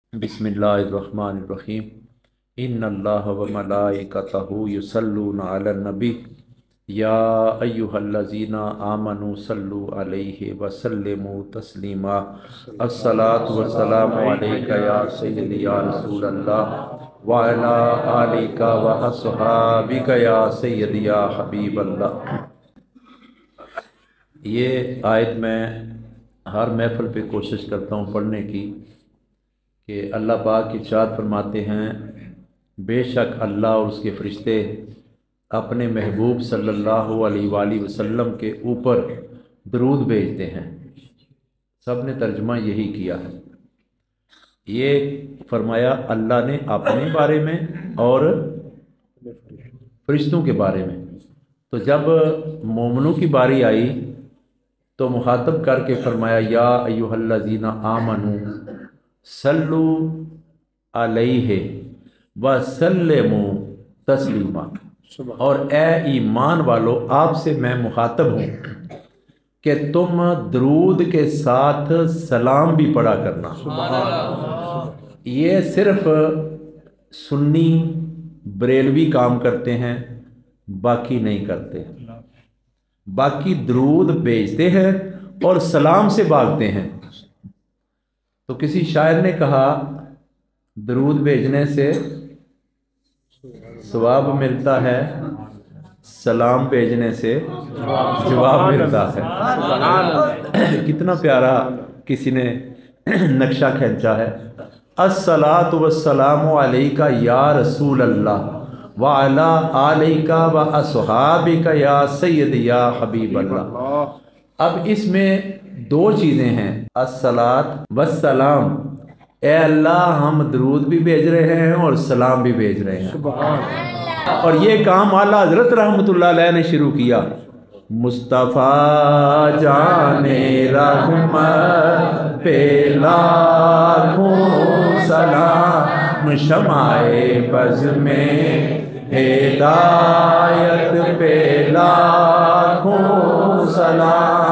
बिस्मिल्लाहिर्रहमानिर्रहीम। इन्नल्लाह व मलाइकतहु युसल्लूना अलन नबी या अय्युहल्लज़ीना आमनू सल्लु अलैहि व सल्लिमू तस्लीमा। अस्सलातु वस्सलामु अलैका या सय्यदी या रसूलल्लाह व अला आलिका व अस्हाबिका या सय्यदी या हबीबल्लाह। ये आयत मैं हर महफिल पे कोशिश करता हूँ पढ़ने की कि अल्लाह पाक इरशाद फरमाते हैं, बेशक अल्लाह और उसके फ़रिश्ते अपने महबूब सल्लल्लाहु अलैहि वसल्लम के ऊपर दरूद भेजते हैं। सब ने तर्जुमा यही किया है। ये फरमाया अल्लाह ने अपने बारे में और फरिश्तों के बारे में। तो जब मोमिनों की बारी आई तो मुखातब करके फरमाया या अय्युहल्लज़ीना आमनू सल्लु अलैहि व सल्लिमू तस्लीमा। और ए ईमान वालो, आपसे मैं मुखातब हूँ कि तुम दरूद के साथ सलाम भी पढ़ा करना। ये सिर्फ सुन्नी बरेलवी काम करते हैं, बाकी नहीं करते। बाकी दरूद भेजते हैं और सलाम से भागते हैं। तो किसी शायर ने कहा दरूद भेजने से सवाब मिलता है, सलाम भेजने से जवाब मिलता है। कितना प्यारा किसी ने नक्शा खींचा है। अस्सलातु वस्सलामु अलैका या रसूल अल्लाह व अला आलिका व अस्हाबिका या सय्यदी या हबीब अल्लाह। अब इसमें दो चीज़ें हैं, अस्सलात वस्सलाम। ए अल्लाह, हम दरूद भी भेज रहे हैं और सलाम भी भेज रहे हैं। और ये काम आला हज़रत रहमतुल्लाह अलैह ने शुरू किया। मुस्तफ़ा जाने रहमत पे लाखों सलाम, शमाए बज़ में हिदायत पे लाखों सलाम।